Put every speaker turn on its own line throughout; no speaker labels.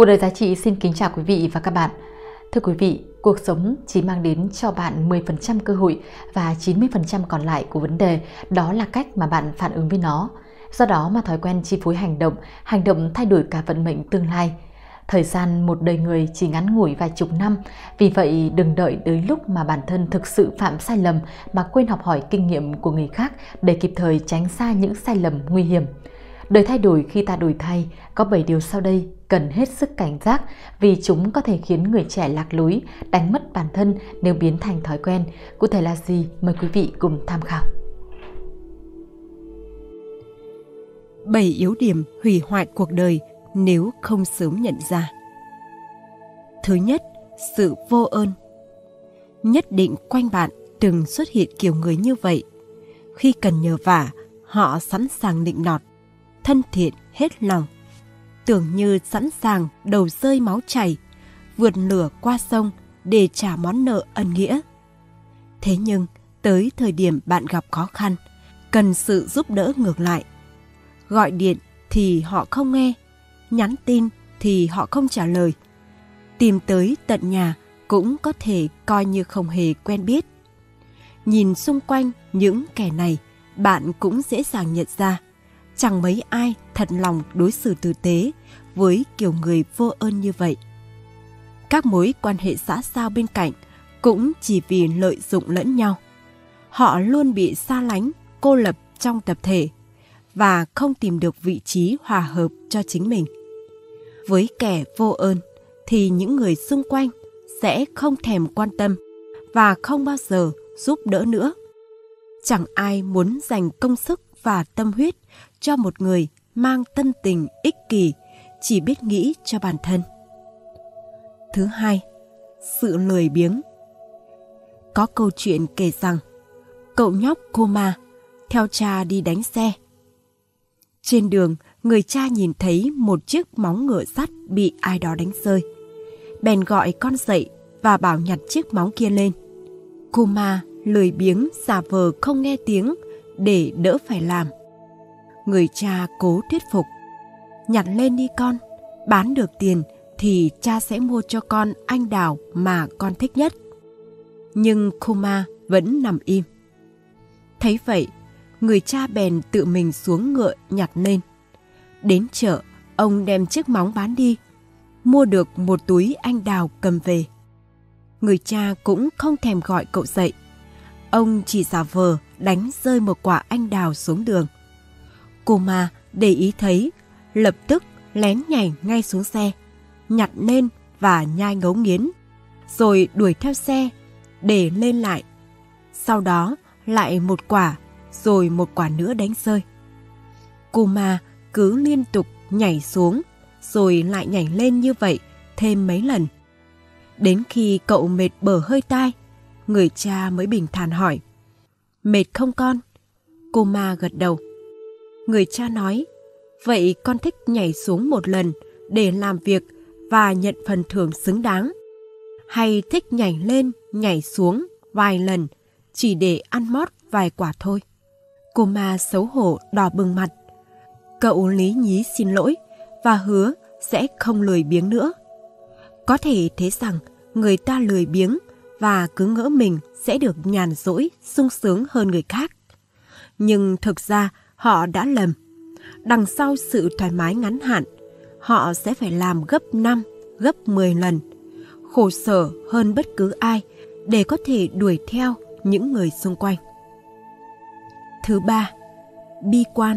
Cuộc đời giá trị xin kính chào quý vị và các bạn. Thưa quý vị, cuộc sống chỉ mang đến cho bạn 10% cơ hội và 90% còn lại của vấn đề, đó là cách mà bạn phản ứng với nó. Do đó mà thói quen chi phối hành động thay đổi cả vận mệnh tương lai. Thời gian một đời người chỉ ngắn ngủi vài chục năm, vì vậy đừng đợi tới lúc mà bản thân thực sự phạm sai lầm mà quên học hỏi kinh nghiệm của người khác để kịp thời tránh xa những sai lầm nguy hiểm. Đời thay đổi khi ta đổi thay, có 7 điều sau đây cần hết sức cảnh giác vì chúng có thể khiến người trẻ lạc lối, đánh mất bản thân nếu biến thành thói quen. Cụ thể là gì? Mời quý vị cùng tham khảo.
7 yếu điểm hủy hoại cuộc đời nếu không sớm nhận ra. Thứ nhất, sự vô ơn. Nhất định quanh bạn từng xuất hiện kiểu người như vậy. Khi cần nhờ vả, họ sẵn sàng nịnh nọt, thân thiện hết lòng, tưởng như sẵn sàng đầu rơi máu chảy, vượt lửa qua sông để trả món nợ ân nghĩa. Thế nhưng, tới thời điểm bạn gặp khó khăn, cần sự giúp đỡ ngược lại. Gọi điện thì họ không nghe, nhắn tin thì họ không trả lời. Tìm tới tận nhà cũng có thể coi như không hề quen biết. Nhìn xung quanh những kẻ này, bạn cũng dễ dàng nhận ra chẳng mấy ai thật lòng đối xử tử tế với kiểu người vô ơn như vậy. Các mối quan hệ xã giao bên cạnh cũng chỉ vì lợi dụng lẫn nhau. Họ luôn bị xa lánh, cô lập trong tập thể và không tìm được vị trí hòa hợp cho chính mình. Với kẻ vô ơn thì những người xung quanh sẽ không thèm quan tâm và không bao giờ giúp đỡ nữa. Chẳng ai muốn dành công sức và tâm huyết cho một người mang tâm tình ích kỷ, chỉ biết nghĩ cho bản thân. Thứ hai, sự lười biếng. Có câu chuyện kể rằng cậu nhóc Kuma theo cha đi đánh xe. Trên đường, người cha nhìn thấy một chiếc móng ngựa sắt bị ai đó đánh rơi. Bèn gọi con dậy và bảo nhặt chiếc móng kia lên. Kuma lười biếng giả vờ không nghe tiếng để đỡ phải làm. Người cha cố thuyết phục. Nhặt lên đi con, bán được tiền thì cha sẽ mua cho con anh đào mà con thích nhất. Nhưng Kuma vẫn nằm im. Thấy vậy, người cha bèn tự mình xuống ngựa nhặt lên. Đến chợ, ông đem chiếc móng bán đi, mua được một túi anh đào cầm về. Người cha cũng không thèm gọi cậu dậy. Ông chỉ giả vờ đánh rơi một quả anh đào xuống đường. Kuma để ý thấy, lập tức lén nhảy ngay xuống xe, nhặt lên và nhai ngấu nghiến, rồi đuổi theo xe để lên lại. Sau đó lại một quả, rồi một quả nữa đánh rơi. Kuma cứ liên tục nhảy xuống, rồi lại nhảy lên như vậy thêm mấy lần. Đến khi cậu mệt bở hơi tai, người cha mới bình thản hỏi: "Mệt không con?" Kuma gật đầu. Người cha nói: "Vậy con thích nhảy xuống một lần để làm việc và nhận phần thưởng xứng đáng, hay thích nhảy lên, nhảy xuống vài lần chỉ để ăn mót vài quả thôi?" Kuma xấu hổ đỏ bừng mặt. Cậu lý nhí xin lỗi và hứa sẽ không lười biếng nữa. Có thể thấy rằng người ta lười biếng và cứ ngỡ mình sẽ được nhàn rỗi, sung sướng hơn người khác. Nhưng thực ra họ đã lầm. Đằng sau sự thoải mái ngắn hạn, họ sẽ phải làm gấp 5, gấp 10 lần, khổ sở hơn bất cứ ai để có thể đuổi theo những người xung quanh. Thứ ba, bi quan.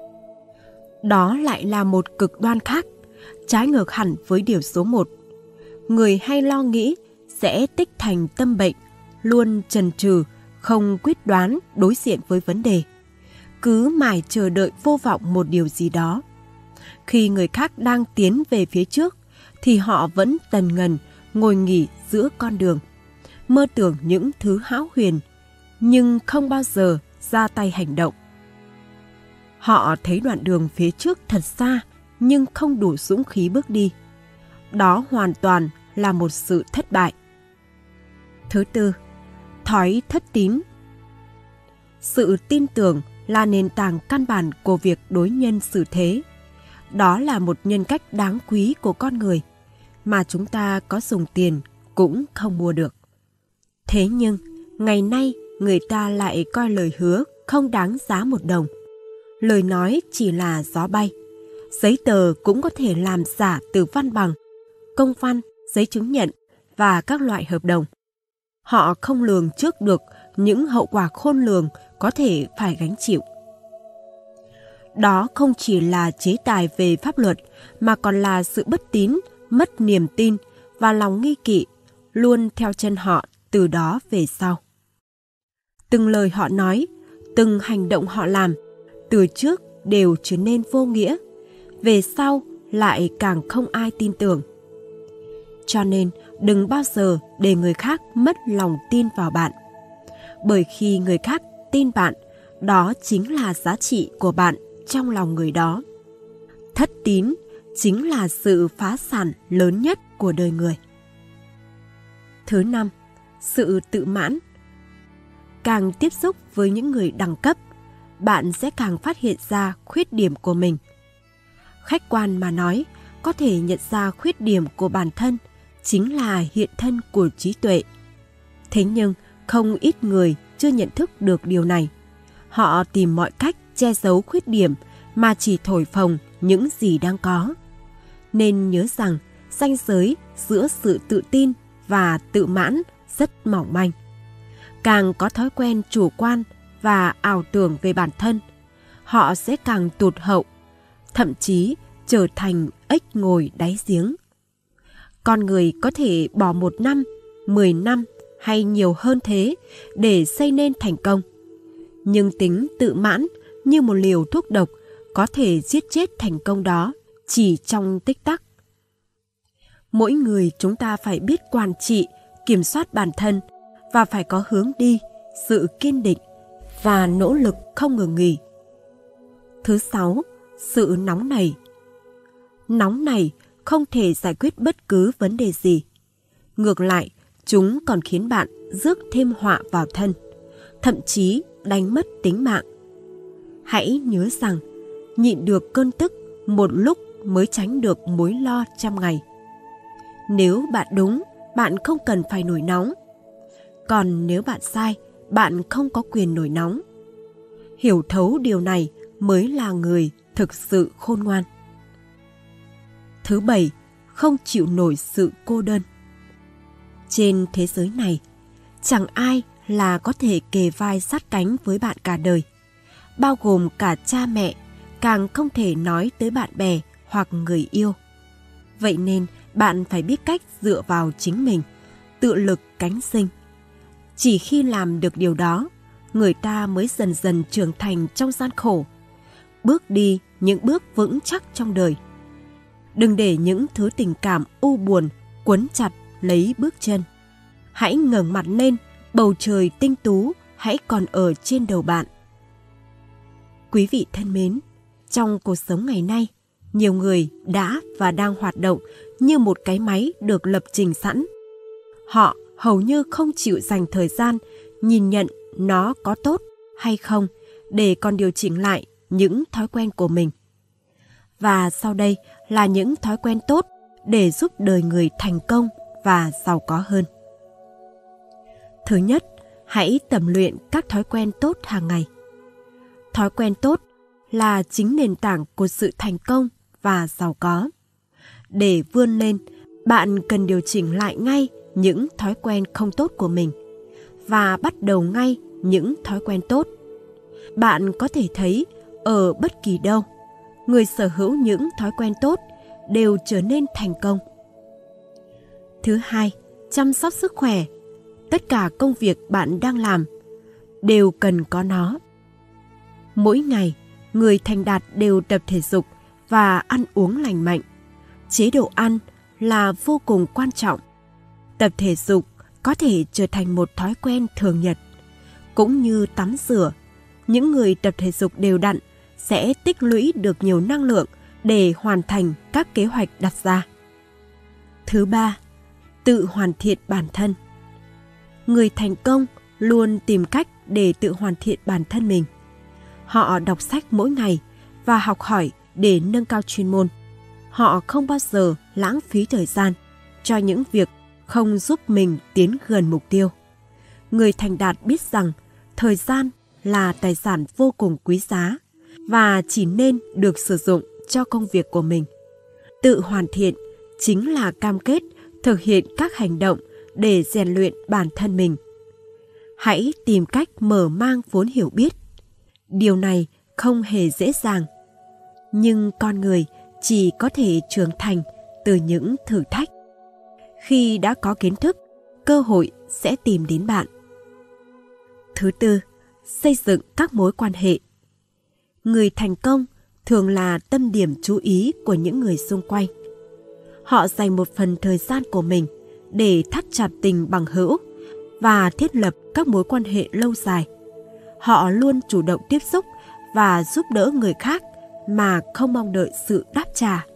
Đó lại là một cực đoan khác, trái ngược hẳn với điều số 1. Người hay lo nghĩ sẽ tích thành tâm bệnh, luôn chần chừ, không quyết đoán đối diện với vấn đề, cứ mãi chờ đợi vô vọng một điều gì đó. Khi người khác đang tiến về phía trước, thì họ vẫn tần ngần ngồi nghỉ giữa con đường, mơ tưởng những thứ hão huyền, nhưng không bao giờ ra tay hành động. Họ thấy đoạn đường phía trước thật xa, nhưng không đủ dũng khí bước đi. Đó hoàn toàn là một sự thất bại. Thứ tư, thói thất tín. Sự tin tưởng là nền tảng căn bản của việc đối nhân xử thế. Đó là một nhân cách đáng quý của con người. mà chúng ta có dùng tiền cũng không mua được. Thế nhưng, ngày nay người ta lại coi lời hứa không đáng giá một đồng. Lời nói chỉ là gió bay. Giấy tờ cũng có thể làm giả từ văn bằng, công văn, giấy chứng nhận và các loại hợp đồng. Họ không lường trước được những hậu quả khôn lường có thể phải gánh chịu. Đó không chỉ là chế tài về pháp luật mà còn là sự bất tín, mất niềm tin và lòng nghi kỵ luôn theo chân họ từ đó về sau. Từng lời họ nói, từng hành động họ làm, từ trước đều trở nên vô nghĩa, về sau lại càng không ai tin tưởng. Cho nên đừng bao giờ để người khác mất lòng tin vào bạn. Bởi khi người khác tin bạn, đó chính là giá trị của bạn trong lòng người đó. Thất tín chính là sự phá sản lớn nhất của đời người. Thứ 5, sự tự mãn. Càng tiếp xúc với những người đẳng cấp, bạn sẽ càng phát hiện ra khuyết điểm của mình. Khách quan mà nói, có thể nhận ra khuyết điểm của bản thân chính là hiện thân của trí tuệ. Thế nhưng, không ít người chưa nhận thức được điều này. Họ tìm mọi cách che giấu khuyết điểm mà chỉ thổi phồng những gì đang có. Nên nhớ rằng, ranh giới giữa sự tự tin và tự mãn rất mỏng manh. Càng có thói quen chủ quan và ảo tưởng về bản thân, họ sẽ càng tụt hậu, thậm chí trở thành ếch ngồi đáy giếng. Con người có thể bỏ 1 năm, 10 năm hay nhiều hơn thế để xây nên thành công. Nhưng tính tự mãn như một liều thuốc độc có thể giết chết thành công đó chỉ trong tích tắc. Mỗi người chúng ta phải biết quản trị, kiểm soát bản thân và phải có hướng đi, sự kiên định và nỗ lực không ngừng nghỉ. Thứ 6, sự nóng nảy. Nóng nảy không thể giải quyết bất cứ vấn đề gì. Ngược lại, chúng còn khiến bạn rước thêm họa vào thân, thậm chí đánh mất tính mạng. Hãy nhớ rằng, nhịn được cơn tức một lúc mới tránh được mối lo trăm ngày. Nếu bạn đúng, bạn không cần phải nổi nóng. Còn nếu bạn sai, bạn không có quyền nổi nóng. Hiểu thấu điều này mới là người thực sự khôn ngoan. Thứ 7, không chịu nổi sự cô đơn. Trên thế giới này, chẳng ai là có thể kề vai sát cánh với bạn cả đời, bao gồm cả cha mẹ, càng không thể nói tới bạn bè hoặc người yêu. Vậy nên bạn phải biết cách dựa vào chính mình, tự lực cánh sinh. Chỉ khi làm được điều đó, người ta mới dần dần trưởng thành trong gian khổ, bước đi những bước vững chắc trong đời. Đừng để những thứ tình cảm u buồn quấn chặt lấy bước chân. Hãy ngẩng mặt lên, bầu trời tinh tú hãy còn ở trên đầu bạn. Quý vị thân mến, trong cuộc sống ngày nay, nhiều người đã và đang hoạt động như một cái máy được lập trình sẵn. Họ hầu như không chịu dành thời gian nhìn nhận nó có tốt hay không để còn điều chỉnh lại những thói quen của mình. Và sau đây là những thói quen tốt để giúp đời người thành công và giàu có hơn. Thứ nhất, hãy tập luyện các thói quen tốt hàng ngày. Thói quen tốt là chính nền tảng của sự thành công và giàu có. Để vươn lên, bạn cần điều chỉnh lại ngay những thói quen không tốt của mình và bắt đầu ngay những thói quen tốt. Bạn có thể thấy ở bất kỳ đâu, người sở hữu những thói quen tốt đều trở nên thành công. Thứ hai, chăm sóc sức khỏe. Tất cả công việc bạn đang làm đều cần có nó. Mỗi ngày, người thành đạt đều tập thể dục và ăn uống lành mạnh. Chế độ ăn là vô cùng quan trọng. Tập thể dục có thể trở thành một thói quen thường nhật. Cũng như tắm rửa, những người tập thể dục đều đặn sẽ tích lũy được nhiều năng lượng để hoàn thành các kế hoạch đặt ra. Thứ ba, tự hoàn thiện bản thân. Người thành công luôn tìm cách để tự hoàn thiện bản thân mình. Họ đọc sách mỗi ngày và học hỏi để nâng cao chuyên môn. Họ không bao giờ lãng phí thời gian cho những việc không giúp mình tiến gần mục tiêu. Người thành đạt biết rằng thời gian là tài sản vô cùng quý giá và chỉ nên được sử dụng cho công việc của mình. Tự hoàn thiện chính là cam kết thực hiện các hành động để rèn luyện bản thân mình. Hãy tìm cách mở mang vốn hiểu biết. Điều này không hề dễ dàng, nhưng con người chỉ có thể trưởng thành từ những thử thách. Khi đã có kiến thức, cơ hội sẽ tìm đến bạn. Thứ tư, xây dựng các mối quan hệ. Người thành công thường là tâm điểm chú ý của những người xung quanh. Họ dành một phần thời gian của mình để thắt chặt tình bằng hữu và thiết lập các mối quan hệ lâu dài. Họ luôn chủ động tiếp xúc và giúp đỡ người khác mà không mong đợi sự đáp trả.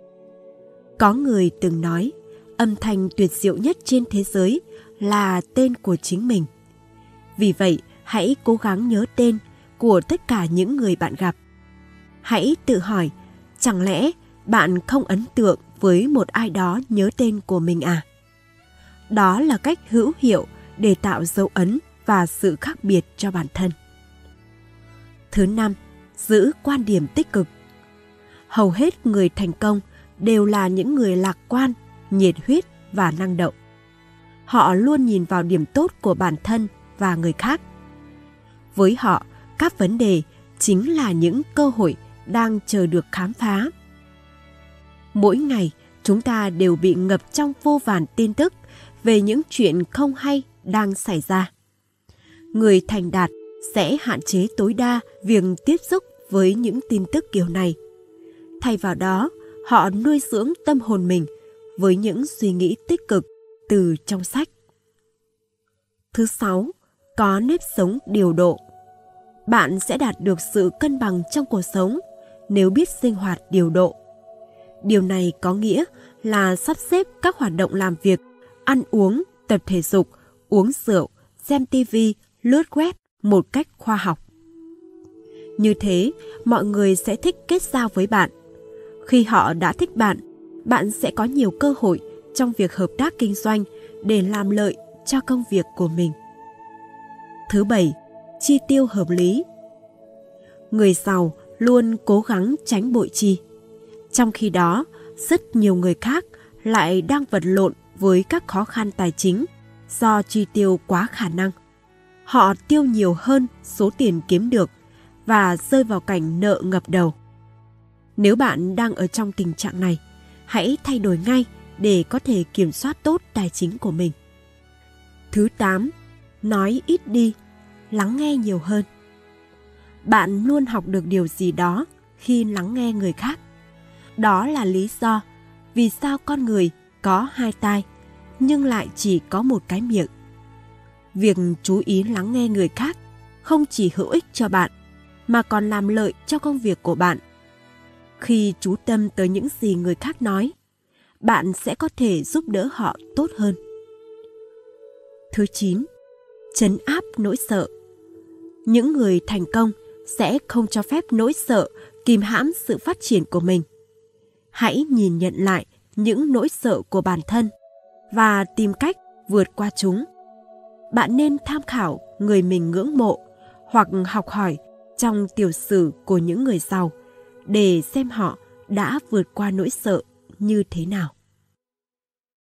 Có người từng nói, âm thanh tuyệt diệu nhất trên thế giới là tên của chính mình. Vì vậy, hãy cố gắng nhớ tên của tất cả những người bạn gặp. Hãy tự hỏi, chẳng lẽ bạn không ấn tượng với một ai đó nhớ tên của mình à? Đó là cách hữu hiệu để tạo dấu ấn và sự khác biệt cho bản thân. Thứ năm, giữ quan điểm tích cực. Hầu hết người thành công đều là những người lạc quan, nhiệt huyết và năng động. Họ luôn nhìn vào điểm tốt của bản thân và người khác. Với họ, các vấn đề chính là những cơ hội đang chờ được khám phá. Mỗi ngày, chúng ta đều bị ngập trong vô vàn tin tức về những chuyện không hay đang xảy ra. Người thành đạt sẽ hạn chế tối đa việc tiếp xúc với những tin tức kiểu này. Thay vào đó, họ nuôi dưỡng tâm hồn mình với những suy nghĩ tích cực từ trong sách. Thứ sáu, có nếp sống điều độ. Bạn sẽ đạt được sự cân bằng trong cuộc sống nếu biết sinh hoạt điều độ. Điều này có nghĩa là sắp xếp các hoạt động làm việc, ăn uống, tập thể dục, uống rượu, xem TV, lướt web một cách khoa học. Như thế, mọi người sẽ thích kết giao với bạn. Khi họ đã thích bạn, bạn sẽ có nhiều cơ hội trong việc hợp tác kinh doanh để làm lợi cho công việc của mình. Thứ bảy, chi tiêu hợp lý. Người giàu luôn cố gắng tránh bội chi. Trong khi đó, rất nhiều người khác lại đang vật lộn với các khó khăn tài chính do chi tiêu quá khả năng. Họ tiêu nhiều hơn số tiền kiếm được và rơi vào cảnh nợ ngập đầu. Nếu bạn đang ở trong tình trạng này, hãy thay đổi ngay để có thể kiểm soát tốt tài chính của mình. Thứ 8. Nói ít đi, lắng nghe nhiều hơn. Bạn luôn học được điều gì đó khi lắng nghe người khác. Đó là lý do vì sao con người có hai tai nhưng lại chỉ có một cái miệng. Việc chú ý lắng nghe người khác không chỉ hữu ích cho bạn mà còn làm lợi cho công việc của bạn. Khi chú tâm tới những gì người khác nói, bạn sẽ có thể giúp đỡ họ tốt hơn. Thứ 9. Trấn áp nỗi sợ. Những người thành công sẽ không cho phép nỗi sợ kìm hãm sự phát triển của mình. Hãy nhìn nhận lại những nỗi sợ của bản thân và tìm cách vượt qua chúng. Bạn nên tham khảo người mình ngưỡng mộ hoặc học hỏi trong tiểu sử của những người giàu để xem họ đã vượt qua nỗi sợ như thế nào.